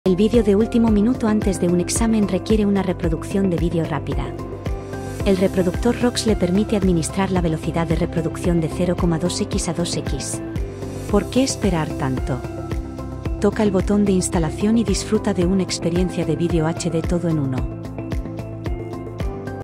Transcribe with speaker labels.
Speaker 1: El vídeo de último minuto antes de un examen requiere una reproducción de vídeo rápida. El reproductor ROX le permite administrar la velocidad de reproducción de 0,2x a 2x. ¿Por qué esperar tanto? Toca el botón de instalación y disfruta de una experiencia de vídeo HD todo en uno.